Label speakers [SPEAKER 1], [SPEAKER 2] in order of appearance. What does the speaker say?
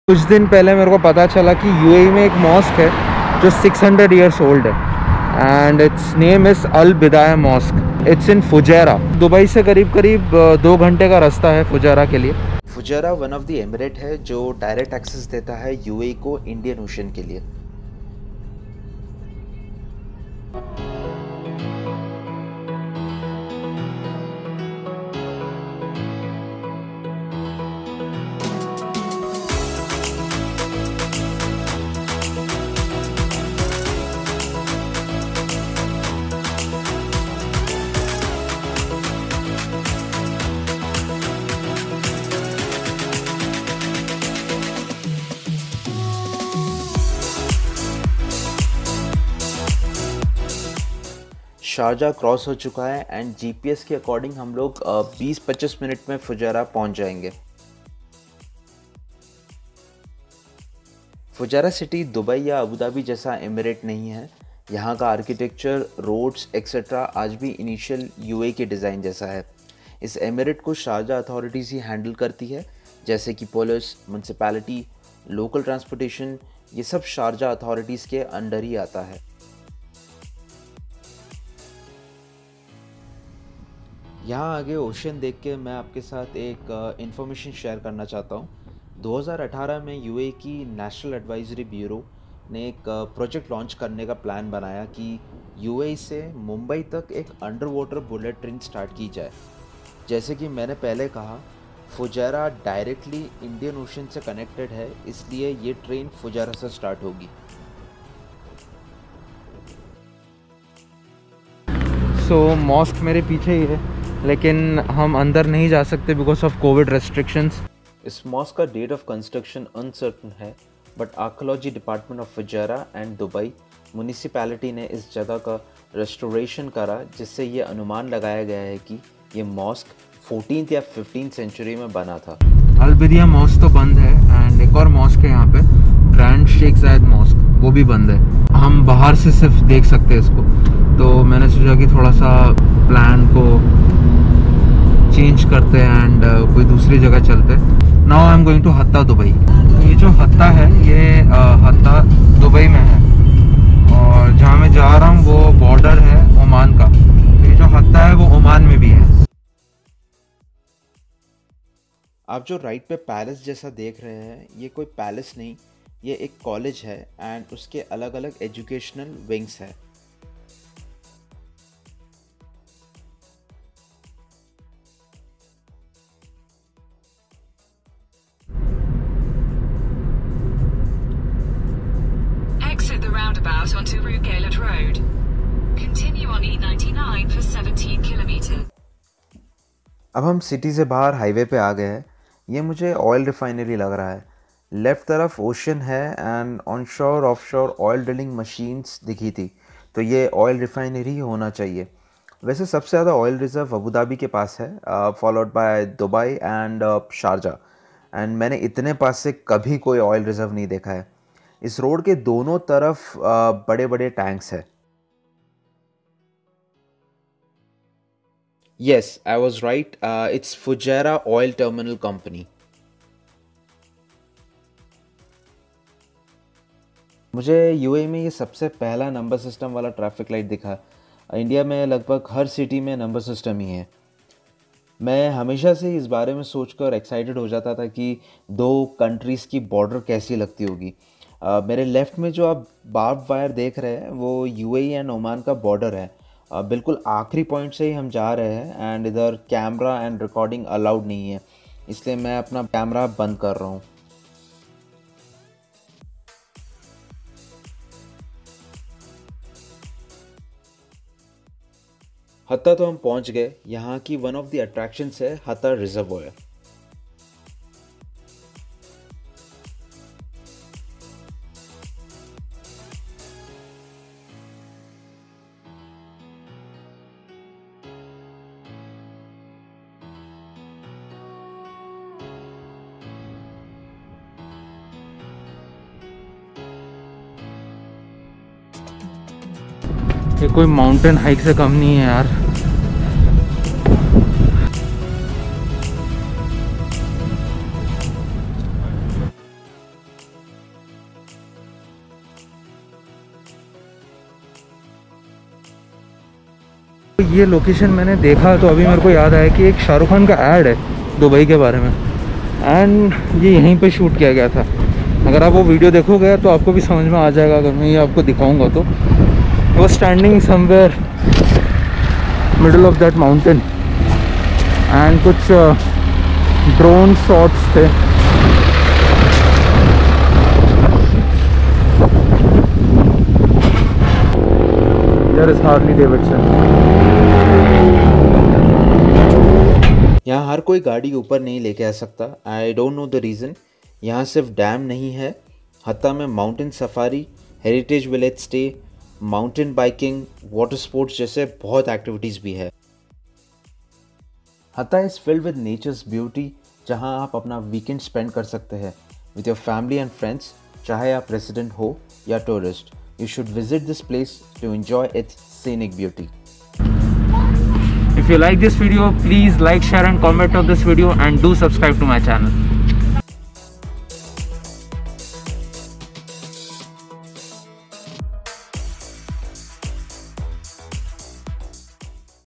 [SPEAKER 1] कुछ दिन पहले मेरे को पता चला कि यूएई में एक मॉस्क है जो 600 ईयर्स ओल्ड है and its name is Al Bidya mosque. It's in Fujairah. Dubai से करीब करीब 2 घंटे का रास्ता है फुजैरा के लिए।
[SPEAKER 2] Fujairah one of the emirate है जो डायरेक्ट एक्सेस देता है यूएई को इंडियन ओशन के लिए। शारजा क्रॉस हो चुका है एंड जीपीएस के अकॉर्डिंग हम लोग 20-25 मिनट में फुजैरा पहुंच जाएंगे। फुजैरा सिटी दुबई या अबू धाबी जैसा एमिरेट नहीं है। यहाँ का आर्किटेक्चर, रोड्स एक्सेट्रा आज भी इनिशियल यूएई के डिज़ाइन जैसा है। इस एमिरेट को शारजा अथॉरिटीज़ ही हैंडल करती है, जैसे कि पुलिस, म्यूनसिपैलिटी, लोकल ट्रांसपोर्टेशन, ये सब शारजा अथॉरिटीज़ के अंडर ही आता है। यहाँ आगे ओशन देख के मैं आपके साथ एक इन्फॉर्मेशन शेयर करना चाहता हूँ। 2018 में यूएई की नेशनल एडवाइजरी ब्यूरो ने एक प्रोजेक्ट लॉन्च करने का प्लान बनाया कि यूएई से मुंबई तक एक under water bullet train start की जाए। जैसे कि मैंने पहले कहा, फुजैरा डायरेक्टली इंडियन ओशन से कनेक्टेड है, इसलिए ये ट्रेन फुजैरा से स्टार्ट होगी।
[SPEAKER 1] सो मॉस्क मेरे पीछे ही है, लेकिन हम अंदर नहीं जा सकते बिकॉज ऑफ कोविड रेस्ट्रिक्शंस।
[SPEAKER 2] इस मॉस्क का डेट ऑफ कंस्ट्रक्शन अनसर्टन है, but archaeology department of Fujairah and Dubai municipality ने इस जगह का रेस्टोरेशन करा, जिससे ये अनुमान लगाया गया है कि ये मॉस्क 14th या 15th सेंचुरी में बना था।
[SPEAKER 1] अल बिदाया मॉस्क तो बंद है एंड एक और मॉस्क है यहाँ पे, ग्रैंड शेख जायद मॉस्क, वो भी बंद है। हम बाहर से सिर्फ देख सकते हैं इसको, तो मैंने सोचा कि थोड़ा सा प्लान को चेंज करते हैं एंड कोई दूसरी जगह चलते हैं। Now I am going to Hatta Dubai. ये जो हत्ता है ये हत्ता दुबई में है और जहाँ मैं जा रहा हूँ वो बॉर्डर है ओमान का। तो ये जो हत्ता है वो ओमान में भी है।
[SPEAKER 2] आप जो राइट पे पैलेस जैसा देख रहे हैं, ये कोई पैलेस नहीं, ये एक कॉलेज है एंड उसके अलग अलग एजुकेशनल विंग्स है।
[SPEAKER 3] Exit the roundabout onto Rue Gaylord Road. Continue on E99 for 17 kilometers.
[SPEAKER 2] अब हम सिटी से बाहर हाईवे पे आ गए हैं। ये मुझे ऑयल रिफाइनरी लग रहा है। लेफ़्ट तरफ ओशन है and onshore offshore oil drilling machines दिखी थी, तो ये ऑयल रिफाइनरी होना चाहिए। वैसे सबसे ज़्यादा ऑयल रिज़र्व अबू धाबी के पास है, followed by Dubai and Sharjah. And मैंने इतने पास से कभी कोई ऑयल रिज़र्व नहीं देखा है। इस रोड के दोनों तरफ बड़े बड़े टैंक्स है। Yes, I was right. It's Fujairah Oil Terminal Company. मुझे यूएई में ये सबसे पहला नंबर सिस्टम वाला ट्रैफिक लाइट दिखा। इंडिया में लगभग हर सिटी में नंबर सिस्टम ही है। मैं हमेशा से इस बारे में सोचकर एक्साइटेड हो जाता था कि दो कंट्रीज़ की बॉर्डर कैसी लगती होगी। मेरे लेफ़्ट में जो आप बार्ब वायर देख रहे हैं वो यूएई एंड ओमान का बॉर्डर है। बिल्कुल आखिरी पॉइंट से ही हम जा रहे हैं एंड इधर कैमरा एंड रिकॉर्डिंग अलाउड नहीं है, इसलिए मैं अपना कैमरा बंद कर रहा हूँ। हत्ता तो हम पहुँच गए। यहाँ की वन ऑफ द अट्रैक्शंस है हत्ता रिजर्वॉयर।
[SPEAKER 1] ये कोई माउंटेन हाइक से कम नहीं है यार। ये लोकेशन मैंने देखा तो अभी मेरे को याद आया कि एक शाहरुख खान का ऐड है दुबई के बारे में, एंड ये यहीं पे शूट किया गया था। अगर आप वो वीडियो देखोगे तो आपको भी समझ में आ जाएगा अगर मैं ये आपको दिखाऊंगा तो। वो standing somewhere middle of that mountain and कुछ ड्रोन शॉट्स थे। There is Harley Davidson.
[SPEAKER 2] यहाँ हर कोई गाड़ी ऊपर नहीं लेके आ सकता। I don't know the reason. यहाँ सिर्फ डैम नहीं है, हत्ता में mountain safari, heritage village stay, mountain biking, water sports जैसे बहुत एक्टिविटीज़ भी है। Hatta is filled with nature's beauty, जहाँ आप अपना वीकेंड स्पेंड कर सकते हैं with your family and friends. चाहे आप रेसिडेंट हो या tourist, you should visit this place to enjoy its scenic beauty.
[SPEAKER 1] If you like this video, please like, share and comment on this video and do subscribe to my channel.